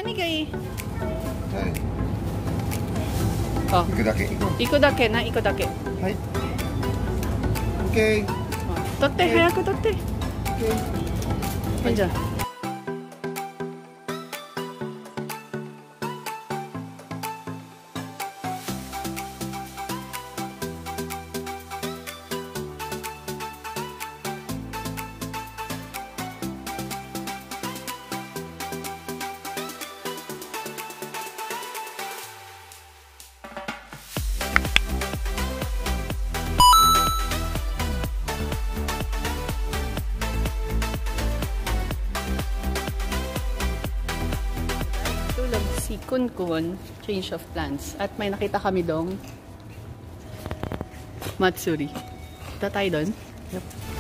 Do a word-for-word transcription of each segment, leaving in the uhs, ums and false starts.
何がいい？ はい。 あ、 行くだけ。行こ行くだけな、行くだけ。 う。はい。オッケー。 取って、早く取って。 オッケー。 いいじゃん。Si Kun Kun, change of plans. At may nakita kami dong Matsuri. Kita tayo doon. Yep.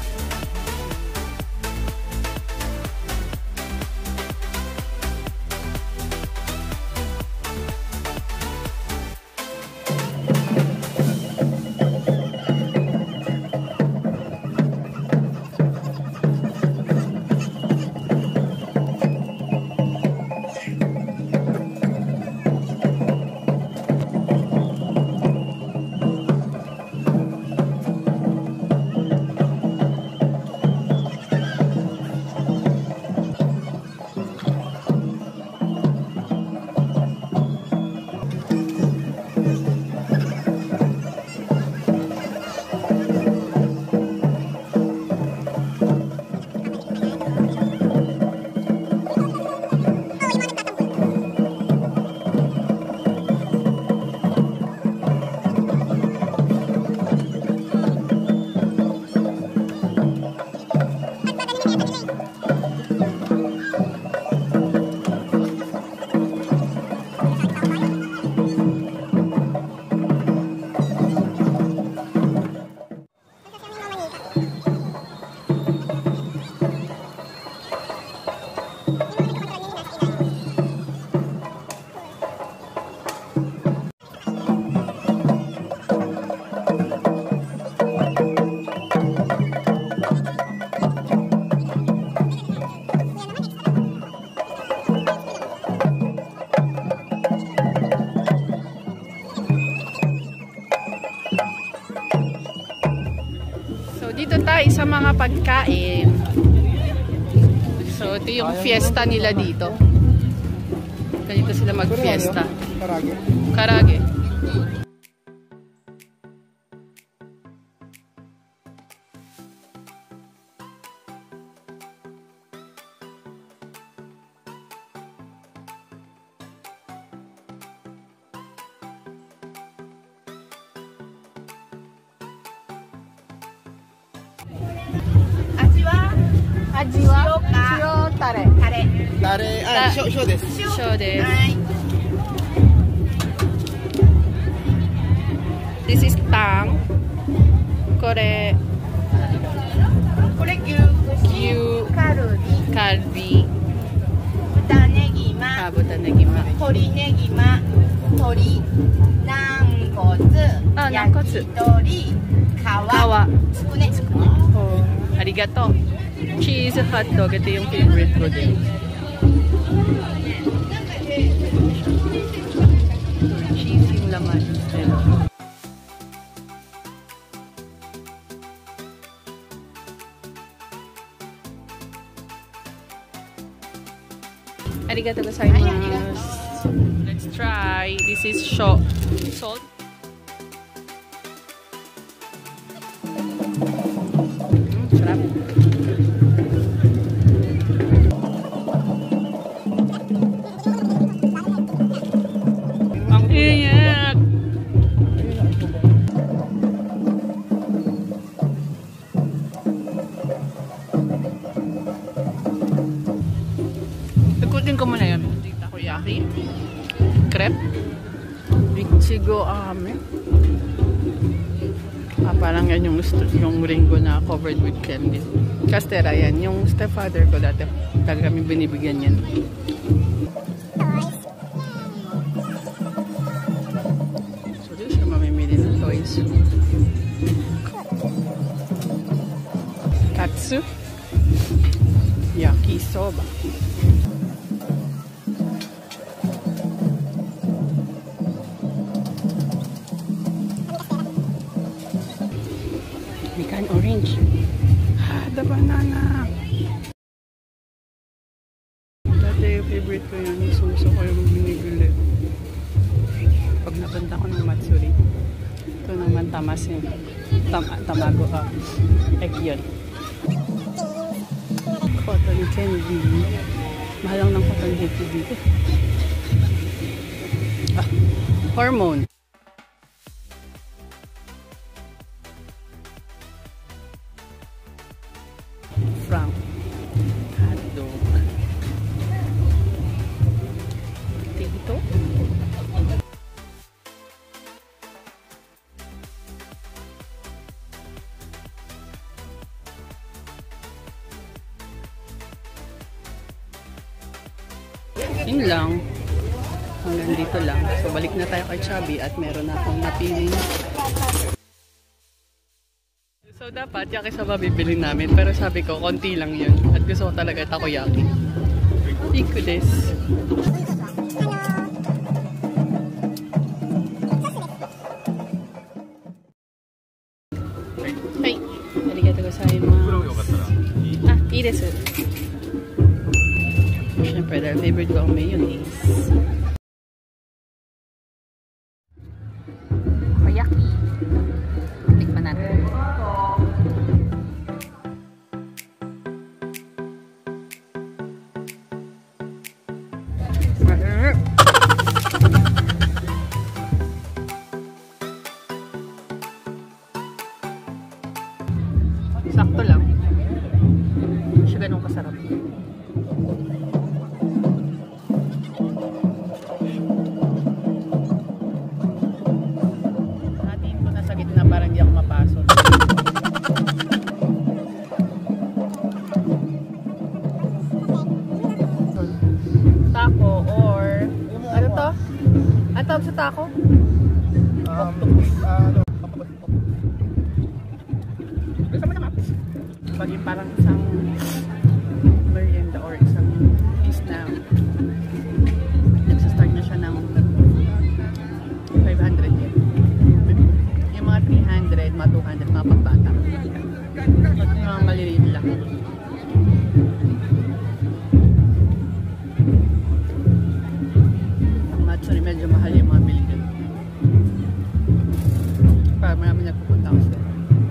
Dito tayo sa mga pagkain. So, ito yung fiesta nila dito. Ganito sila mag-fiesta. Karage. Karage. Aji wa? Shio tare. Tare. Tare. Ah, shio, shio desu. Shio desu. This is tang. Kore. Kore gyu. Gyu. Kalbi. Kalbi. Buta negima. Ah, buta negima. Tori negima. Tori. Nankotsu. Ah, nankotsu. Yakitori. Kawa. Kawa. Tsukune. Tsukune. Oh, arigato. Cheese hot dog. Ito yung favorite ko din. Cheese yung laman. Arigatou gozaimasu. Let's try. This is salt. Salt. Mm, sarap. Iyak. Ikutin ko muna yan. Takoyaki. Crepe. Ichigo ame. Ah, parang yan yung, yung ringo na covered with candy. Castera yan. Yung stepfather ko dati. Talaga kami binibigyan yan. So, dito siya mamimili ng toys. Katsu. Yakisoba. Orange. Ah, the banana. Dati yung favorite ko yun. Suso ko yung binibili. Pag napunta ko ng Matsuri. Ito naman tamasin. Tam tamago ka. Egg yun. Cotton candy. Mahal lang ng cotton candy dito. Ah, hormone. Frank. Hotdog. Dito. Yun lang. Hanggang dito lang. So, balik na tayo kay Chubby at meron na akong napiling. So, dapat yakisoba bibili namin. Pero sabi ko, konti lang yun. At gusto ko talaga takoyaki. Iko des. Hey! Arigatou gozaimasu. Ah, ii desu. Siyempre, dahil favorite ko ang mayonnaise. Takoyaki. Tikman natin. Sakto lang. Hindi siya ganun kasarap. Natin ko na sa gitna para hindi ako mapasok. Taco or ano to? Ano tawag sa taco? Um, ano? Pag yung parang isang merienda or isang isna, nagsastart na siya ng five hundred yen. Yung mga three hundred, mga two hundred, mga pagbata. At yung mga maliliit lang. Ang matsuri, medyo mahal yung mga bilihin. Para marami nagpupunta ako sila.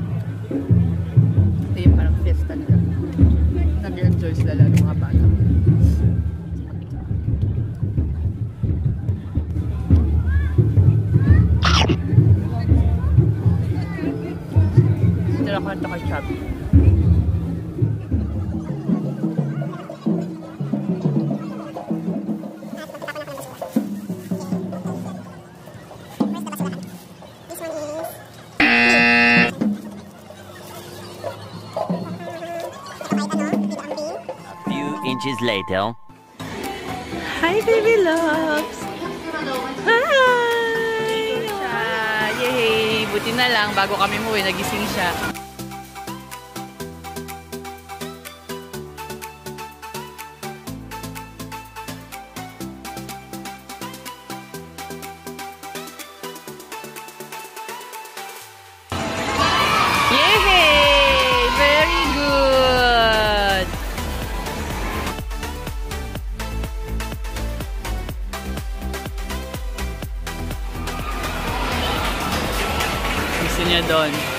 Ito yung parang fiesta nila. Nag-enjoy sila lalo mga bata. Nila ko nito kay Chubby. Inches later. Hi, baby loves! Hi! Ah, yay! Buti na lang, bago kami umuwi, nagising siya. Yay! Very good! Gusto niya doon.